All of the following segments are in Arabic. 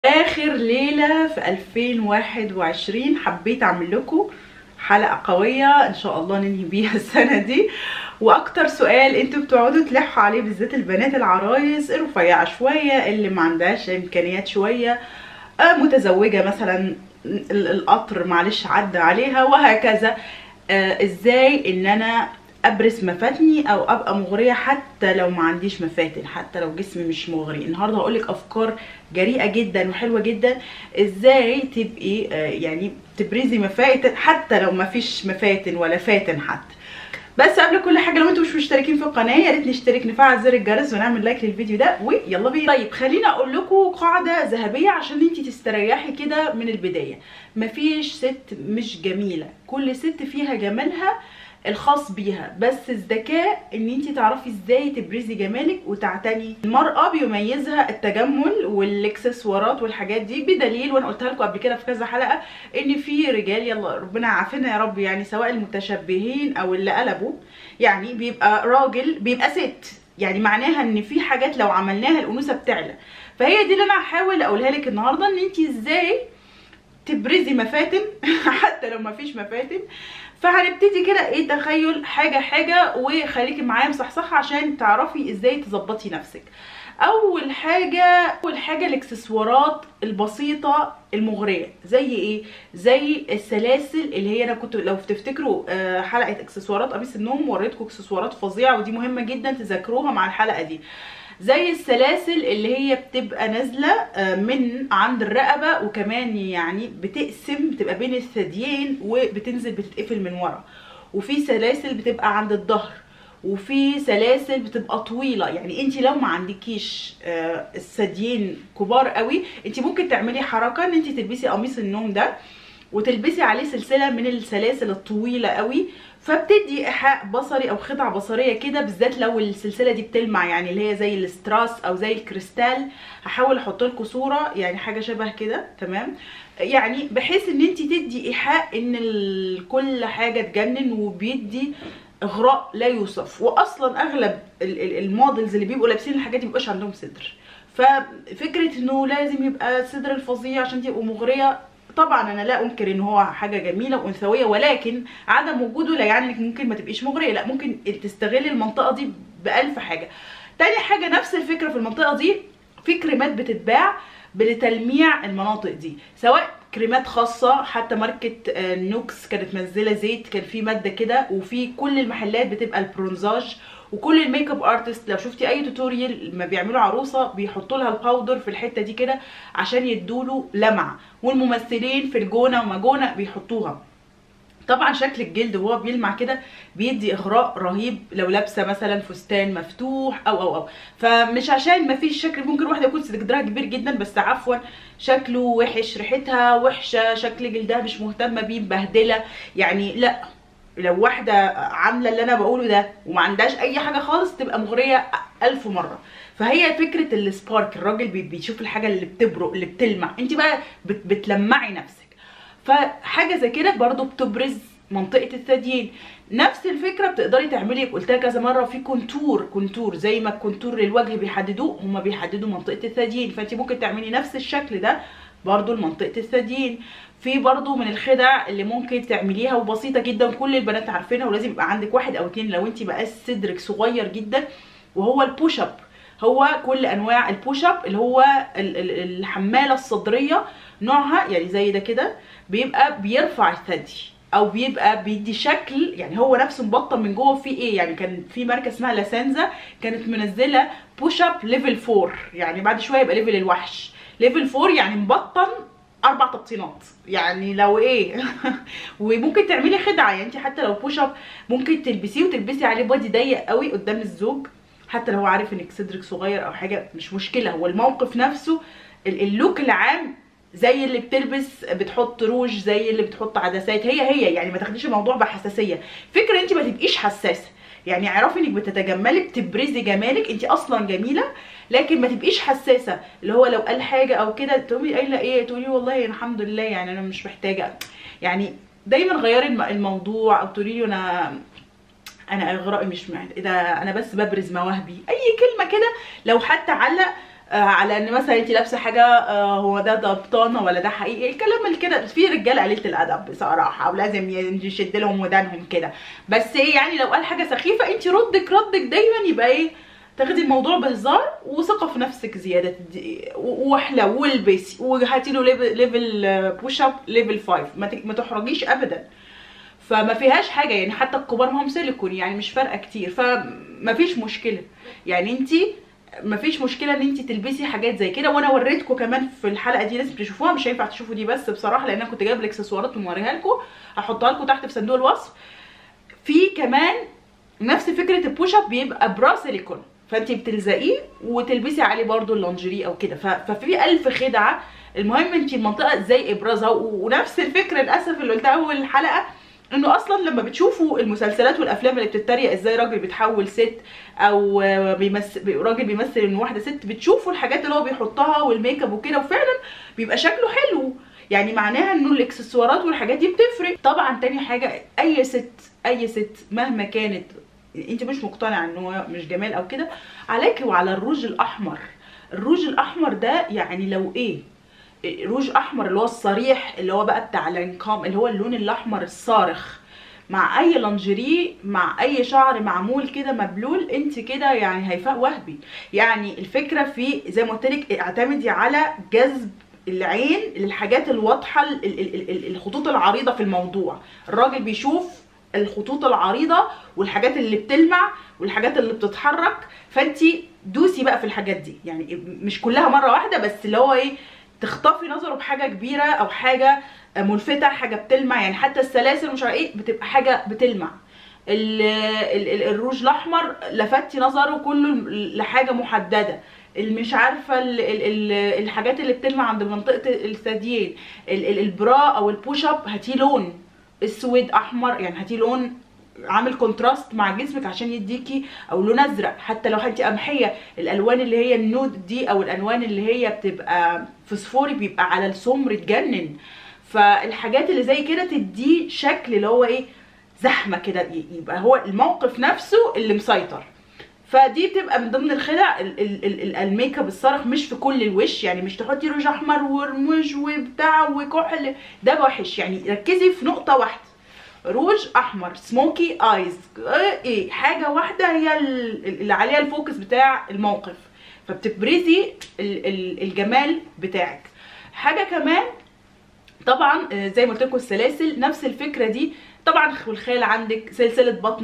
اخر ليله في 2021 حبيت اعمل لكم حلقه قويه ان شاء الله ننهي بيها السنه دي. واكتر سؤال انتوا بتقعدوا تلحوا عليه بالذات البنات العرايس الرفيعه شويه اللي ما عندهاش امكانيات شويه، متزوجه مثلا، القطر معلش عدى عليها وهكذا. ازاي ان انا ابرز مفاتني او ابقى مغريه حتى لو ما عنديش مفاتن، حتى لو جسمي مش مغري. النهارده هقولك افكار جريئه جدا وحلوه جدا ازاي تبقي يعني تبرزي مفاتن حتى لو ما فيش مفاتن ولا فاتن حتى. بس قبل كل حاجه، لو انتم مش مشتركين في القناه يا ريت نشترك، نفعل زر الجرس ونعمل لايك للفيديو ده ويلا بينا. طيب خليني اقول لكم قاعده ذهبيه عشان انتي تستريحي كده من البدايه. مفيش ست مش جميله، كل ست فيها جمالها الخاص بيها، بس الذكاء ان انتي تعرفي ازاي تبرزي جمالك وتعتني. المرأة بيميزها التجمل والاكسسوارات والحاجات دي، بدليل وانا قلتها لكم قبل كده في كذا حلقة ان في رجال، يلا ربنا يعافينا يا رب، يعني سواء المتشبهين او اللي قلبوا، يعني بيبقى راجل بيبقى ست، يعني معناها ان في حاجات لو عملناها الانوثة بتعلى. فهي دي اللي انا هحاول اقولها لك النهارده، ان انتي ازاي تبرزي مفاتن حتى لو ما فيش مفاتن. فهنبتدي كده ايه، تخيل حاجه حاجه وخليكي معايا مصحصحه عشان تعرفي ازاي تظبطي نفسك. اول حاجه الاكسسوارات البسيطه المغريه. زي ايه؟ زي السلاسل اللي هي انا كنت لو تفتكروا حلقه اكسسوارات قميص النوم وريتكم اكسسوارات فظيعه، ودي مهمه جدا تذاكروها مع الحلقه دي. زي السلاسل اللي هي بتبقى نازله من عند الرقبه، وكمان يعني بتقسم، بتبقى بين الثديين وبتنزل بتتقفل من ورا. وفي سلاسل بتبقى عند الظهر، وفي سلاسل بتبقى طويله. يعني انت لو ما عندكيش الثديين كبار قوي، انت ممكن تعملي حركه ان انت تلبسي قميص النوم ده وتلبسي عليه سلسله من السلاسل الطويله قوي، فبتدي ايحاء بصري او خدعه بصريه كده، بالذات لو السلسله دي بتلمع، يعني اللي هي زي الاستراس او زي الكريستال. هحاول احط لكم صوره يعني حاجه شبه كده، تمام؟ يعني بحيث ان انت تدي ايحاء ان كل حاجه تجنن، وبيدي اغراء لا يوصف. واصلا اغلب المودلز اللي بيبقوا لابسين الحاجات دي مبيبقاش عندهم صدر، ففكره انه لازم يبقى صدر الفظيع عشان تبقوا مغريه، طبعا انا لا انكر ان هو حاجه جميله وانثويه، ولكن عدم وجوده لا يعني انك ممكن ما تبقيش مغريه، لا، ممكن تستغلي المنطقه دي بألف حاجه. تاني حاجه نفس الفكره في المنطقه دي، في كريمات بتتباع لتلميع المناطق دي، سواء كريمات خاصه، حتى ماركه نوكس كانت منزله زيت كان في ماده كده، وفي كل المحلات بتبقى البرونزاج. وكل الميك اب ارتست لو شفتي اي توتوريال لما بيعملوا عروسه بيحطوا لها الباودر في الحته دي كده عشان يدوله لمعه، والممثلين في الجونه وماجونه بيحطوها. طبعا شكل الجلد وهو بيلمع كده بيدي اغراء رهيب لو لابسه مثلا فستان مفتوح او فمش عشان ما فيش شكل، ممكن واحده يكون صدرها كبير جدا بس عفوا شكله وحش، ريحتها وحشه، شكل جلدها مش مهتمه بيه، مبهدله، يعني لا. لو واحده عامله اللي انا بقوله ده وما عندهاش اي حاجه خالص تبقى مغريه 1000 مره. فهي فكره السبارك، الراجل بيشوف الحاجه اللي بتبرق اللي بتلمع، انت بقى بتلمعي نفسك. فحاجه زي كده برضو بتبرز منطقه الثديين. نفس الفكره بتقدري تعملي، قلتها كذا مره، في كونتور زي ما الكونتور للوجه بيحددوه، هما بيحددوا منطقه الثديين، فانت ممكن تعملي نفس الشكل ده برضو لمنطقه الثديين. في برضو من الخدع اللي ممكن تعمليها وبسيطه جدا كل البنات عارفينها، ولازم يبقى عندك واحد او اتنين لو انت بقى صدرك صغير جدا، وهو البوش اب. هو كل انواع البوش اب اللي هو الحماله الصدريه نوعها، يعني زي ده كده، بيبقى بيرفع الثدي او بيبقى بيدي شكل، يعني هو نفسه مبطن من جوه. في ايه يعني، كان في ماركه اسمها لاسانزا كانت منزله بوش اب ليفل 4، يعني بعد شويه يبقى ليفل الوحش، ليفل 4 يعني مبطن 4 تبطينات، يعني لو ايه وممكن تعملي خدعه، يعني انت حتى لو بوش اب ممكن تلبسيه وتلبسي عليه بادي ضيق قوي قدام الزوج، حتى لو هو عارف انك صدرك صغير او حاجه مش مشكله، هو الموقف نفسه اللوك العام، زي اللي بتلبس بتحط روج، زي اللي بتحط عدسات، هي يعني ما تاخديش الموضوع بحساسيه. فكره انت ما تبقيش حساسه، يعني اعرفي انك بتتجملي، بتبرزي جمالك، انت اصلا جميله، لكن ما تبقيش حساسه، اللي هو لو قال حاجه او كده تقومي قايله ايه، تقولي والله الحمد لله يعني انا مش محتاجه. يعني دايما غيري الموضوع، او تقولي له انا اغرائي مش ده، انا بس ببرز مواهبي، اي كلمه كده لو حتى علق على ان مثلا انت لابسه حاجه هو ده بطانه ولا ده حقيقي، الكلام اللي كده في رجاله قليله الادب بصراحه ولازم يشد لهم ودانهم كده. بس ايه يعني لو قال حاجه سخيفه انت ردك دايما يبقى ايه، تاخدي الموضوع بهزار وثقه في نفسك زياده، واحلى والبسي وهاتي له ليفل بوش اب ليفل 5، ما تحرجيش ابدا. فما فيهاش حاجه يعني، حتى الكبار ما هم سيليكون يعني مش فارقه كتير، فما فيش مشكله يعني. انت ما فيش مشكله ان انت تلبسي حاجات زي كده. وانا وريتكم كمان في الحلقه دي، لازم تشوفوها، مش هينفع تشوفوا دي بس بصراحه لان انا كنت جايب الاكسسوارات وموريها لكم، هحطها لكم تحت في صندوق الوصف. في كمان نفس فكره البوش اب بيبقى برا سيليكون، فانت بتلزقيه وتلبسي عليه برده اللانجري او كده، ففي الف خدعه. المهم انت المنطقه ازاي ابرازها. ونفس الفكره للاسف اللي قلتها اول الحلقه، انه اصلا لما بتشوفوا المسلسلات والافلام اللي بتتريق ازاي راجل بيتحول ست، او راجل بيمثل انه واحده ست، بتشوفوا الحاجات اللي هو بيحطها والميك اب وكده، وفعلا بيبقى شكله حلو. يعني معناها انه الاكسسوارات والحاجات دي بتفرق. طبعا تاني حاجه، اي ست مهما كانت انت مش مقتنعه ان هو مش جمال او كده، عليكي وعلى الروج الاحمر. الروج الاحمر ده يعني لو ايه، روج احمر اللي هو الصريح، اللي هو بقى بتاع لانكام، اللي هو اللون الاحمر الصارخ، مع اي لانجري، مع اي شعر معمول كده مبلول، انت كده يعني هيفاء وهبي. يعني الفكره في زي ما قلت لك، اعتمدي على جذب العين للحاجات الواضحه، الخطوط العريضه في الموضوع. الراجل بيشوف الخطوط العريضه والحاجات اللي بتلمع والحاجات اللي بتتحرك، فانت دوسي بقى في الحاجات دي. يعني مش كلها مره واحده، بس اللي هو ايه، تخطفي نظره بحاجه كبيره او حاجه ملفته، حاجه بتلمع. يعني حتى السلاسل مش عارفه ايه بتبقى حاجه بتلمع. الروج الاحمر لفتي نظره كله لحاجه محدده. مش عارفه الحاجات اللي بتلمع عند منطقه الثديين، البرا او البوش اب هاتيه لون اسود احمر، يعني هاتيه لون عامل كونتراست مع جسمك عشان يديكي، او لون ازرق. حتى لو انت قمحيه، الالوان اللي هي النود دي او الالوان اللي هي بتبقى فسفوري بيبقى على السمر تجنن. فالحاجات اللي زي كده تديه شكل اللي هو ايه، زحمه كده، يبقى هو الموقف نفسه اللي مسيطر. فدي بتبقى من ضمن الخدع. الميك اب الصارخ مش في كل الوش، يعني مش تحطي روج احمر ورموش وبتاع وكحل، ده وحش. يعني ركزي في نقطه واحده، روج احمر سموكي ايز، ايه حاجه واحده هي اللي عليها الفوكس بتاع الموقف، فبتبرزي الجمال بتاعك. حاجه كمان طبعا زي ما قلت لكم، السلاسل نفس الفكره دي طبعا. والخال عندك سلسله بطن،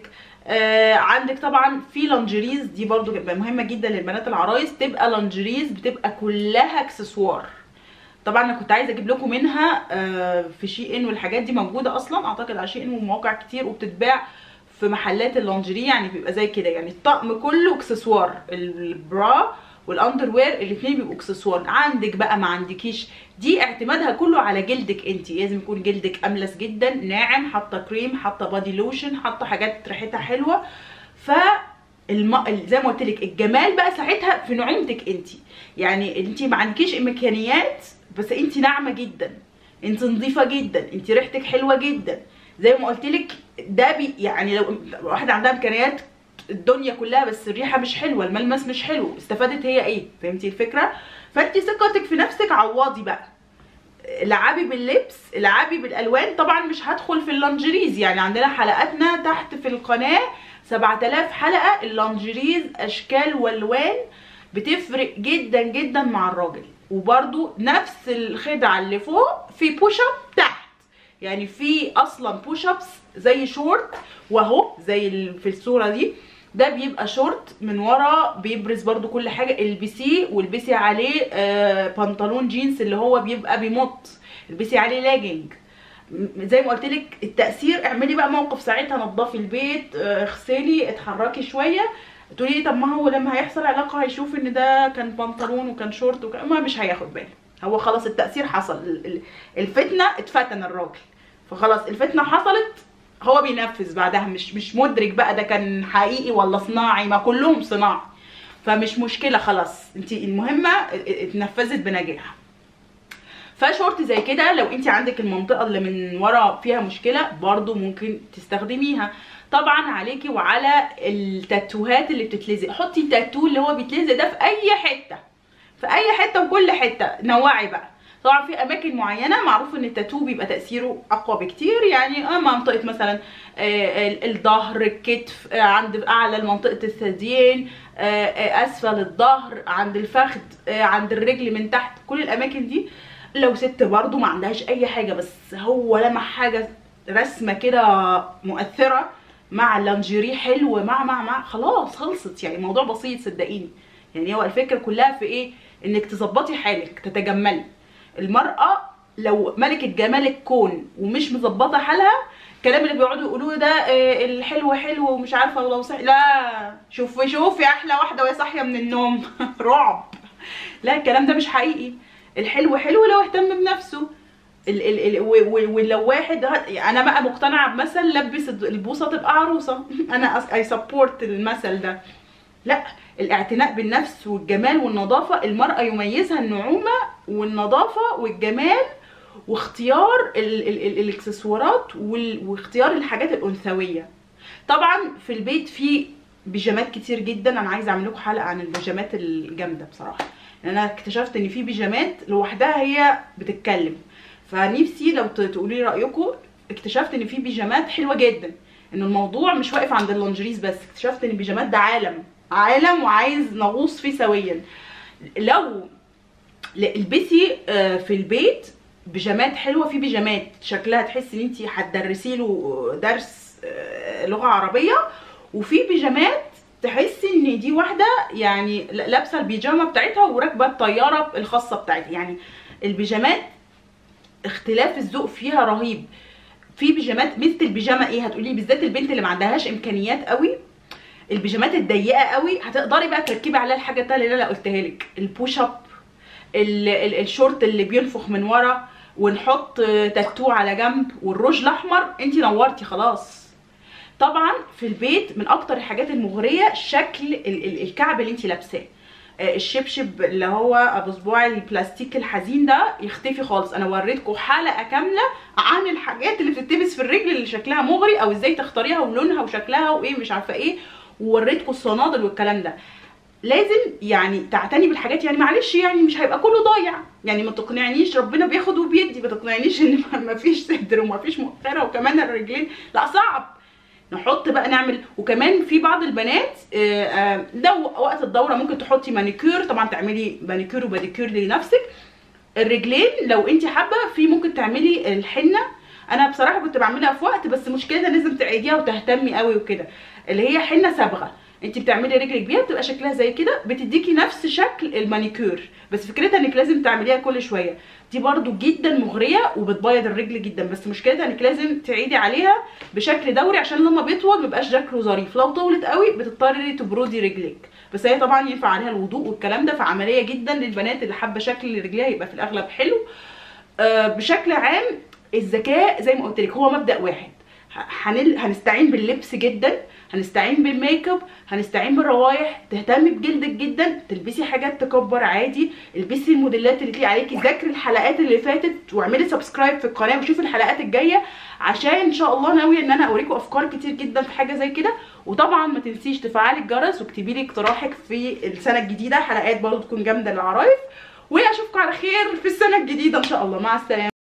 عندك طبعا في لانجريز دي برضو بتبقى مهمه جدا للبنات العرايس، تبقى لانجريز بتبقى كلها اكسسوار. طبعا انا كنت عايزه اجيب لكم منها في شي ان، والحاجات دي موجوده اصلا اعتقد على شي ان ومواقع كتير، وبتتباع في محلات اللانجري. يعني بيبقى زي كده، يعني الطقم كله اكسسوار، البرا والاندر وير الاثنين بيبقوا اكسسوار. عندك بقى ما عندكيش، دي اعتمادها كله على جلدك انت. لازم يكون جلدك املس جدا ناعم، حاطه كريم، حاطه بادي لوشن، حاطه حاجات ريحتها حلوه. ف زي ما قلت لك الجمال بقى ساعتها في نعومتك انت. يعني انت ما عندكيش امكانيات بس انت ناعمه جدا، انت نظيفه جدا، انت ريحتك حلوه جدا. زي ما قلت لك ده يعني لو واحده عندها امكانيات الدنيا كلها بس الريحه مش حلوه، الملمس مش حلو، استفادت هي ايه؟ فهمتي الفكره؟ فانت ثقتك في نفسك عوضي بقى، العبي باللبس، العبي بالالوان. طبعا مش هدخل في اللانجريز، يعني عندنا حلقاتنا تحت في القناه 7000 حلقه اللانجريز، اشكال والوان بتفرق جدا جدا مع الراجل. وبرده نفس الخدعه اللي فوق في بوش اب تحت، يعني في اصلا بوش ابس زي شورت، واهو زي في الصوره دي، ده بيبقى شورت من ورا بيبرز برده كل حاجه. البسيه والبسي عليه بنطلون جينز اللي هو بيبقى بيمط، البسي عليه لاجنج. زي ما قلت لك التاثير، اعملي بقى موقف ساعتها، نظفي البيت، اغسلي، اتحركي شويه، تقولي لي طب ما هو لما هيحصل علاقه هيشوف ان ده كان بنطلون وكان شورت ما مش هياخد باله، هو خلاص التاثير حصل، الفتنه اتفتن الراجل، فخلاص الفتنه حصلت، هو بينفذ بعدها، مش مدرك بقى ده كان حقيقي ولا صناعي، ما كلهم صناعي، فمش مشكله خلاص، انت المهمه اتنفذت بنجاح. فشورت زي كده لو انت عندك المنطقه اللي من ورا فيها مشكله برضو ممكن تستخدميها. طبعا عليكي وعلى التاتوهات اللي بتتلزق، حطي تاتو اللي هو بيتلزق ده في اي حته، في اي حته وكل حته، نوعي بقى. طبعا في اماكن معينه معروف ان التاتو بيبقى تاثيره اقوى بكتير، يعني منطقه مثلا الظهر، الكتف، عند اعلى منطقه الثديين، اسفل الظهر، عند الفخذ، عند الرجل من تحت، كل الاماكن دي لو ست برضو ما عندهاش اي حاجه بس هو لمح حاجه رسمه كده مؤثره مع اللانجيري حلو مع خلاص خلصت. يعني الموضوع بسيط صدقيني. يعني هو الفكره كلها في ايه؟ انك تظبطي حالك، تتجملي. المراه لو ملكه جمال الكون ومش مظبطه حالها، الكلام اللي بيقعدوا يقولوه ده الحلو حلو ومش عارفه ولو صح، لا شوفي احلى واحده وهي صاحيه من النوم رعب. لا الكلام ده مش حقيقي. الحلو حلو لو اهتم بنفسه. ولو واحد، انا بقى مقتنعه بمثل لبس البوصه تبقى عروسه. انا اي سبورت المثل ده. لا، الاعتناء بالنفس والجمال والنظافه، المراه يميزها النعومه والنظافه والجمال، واختيار الاكسسوارات واختيار الحاجات الانثويه. طبعا في البيت في بيجامات كتير جدا، انا عايزه اعمل لكم حلقه عن البيجامات الجامده بصراحه. انا اكتشفت ان في بيجامات لوحدها هي بتتكلم، فنفسي لو تقولي لي رايكم. اكتشفت ان في بيجامات حلوه جدا، ان الموضوع مش واقف عند اللونجريز بس، اكتشفت ان البيجامات ده عالم وعايز نغوص فيه سويا. لو البسي في البيت بيجامات حلوه، في بيجامات شكلها تحسي ان انت هتدرسي له درس لغه عربيه، وفي بيجامات تحسي ان دي واحده يعني لابسه البيجامه بتاعتها وراكبه الطياره الخاصه بتاعتها. يعني البيجامات اختلاف الذوق فيها رهيب. في بيجامات مثل البيجامه ايه، هتقولي بالذات البنت اللي ما عندهاش امكانيات قوي، البيجامات الضيقه قوي هتقدري بقى تركبي عليها الحاجه التانيه اللي انا قلتها لك، البوش اب، الشورت اللي بينفخ من ورا، ونحط تاتو على جنب، والروج الاحمر، انت نورتي خلاص. طبعا في البيت من اكتر الحاجات المغريه شكل الكعب اللي انت لابساه. الشبشب اللي هو ابو صباع البلاستيك الحزين ده يختفي خالص. انا وريتكم حلقه كامله عن الحاجات اللي بتتلبس في الرجل اللي شكلها مغري، او ازاي تختاريها ولونها وشكلها وايه مش عارفه ايه، ووريتكم الصنادل والكلام ده. لازم يعني تعتني بالحاجات. يعني معلش يعني مش هيبقى كله ضايع، يعني ما تقنعنيش ربنا بياخد وبيدي، ما تقنعنيش ان ما فيش صدر وما فيش مؤخره وكمان الرجلين، لا صعب. نحط بقى نعمل. وكمان في بعض البنات ده وقت الدوره ممكن تحطي مانيكير، طبعا تعملي مانيكير وباديكير لنفسك. الرجلين لو انت حابه في ممكن تعملي الحنه، انا بصراحه كنت بعملها في وقت، بس مشكلتها لازم تعيديها وتهتمي قوي وكده، اللي هي حنه صبغه. انت بتعملي رجلك بيها بتبقى شكلها زي كده، بتديكي نفس شكل المانيكير، بس فكرتها انك لازم تعمليها كل شويه. دي برضو جدا مغريه وبتبيض الرجل جدا، بس مشكلتها انك لازم تعيدي عليها بشكل دوري، عشان لما بيطول ميبقاش شكله ظريف. لو طولت قوي بتضطري تبردي رجلك، بس هي طبعا ينفع عليها الوضوء والكلام ده، فعمليه جدا للبنات اللي حابه شكل رجليها يبقى في الاغلب حلو. بشكل عام الذكاء زي ما قلت لك هو مبدأ واحد. هنستعين باللبس جدا، هنستعين بالميك اب، هنستعين بالروايح، تهتمي بجلدك جدا، تلبسي حاجات تكبر عادي، البسي الموديلات اللي تليق عليكي، ذاكري الحلقات اللي فاتت واعملي سبسكرايب في القناه وشوفي الحلقات الجايه، عشان ان شاء الله ناويه ان انا اوريكم افكار كتير جدا في حاجه زي كده. وطبعا ما تنسيش تفعلي الجرس واكتبي لي اقتراحك في السنه الجديده، حلقات برضه تكون جامده للعرايس. واشوفكم على خير في السنه الجديده ان شاء الله. مع السلامه.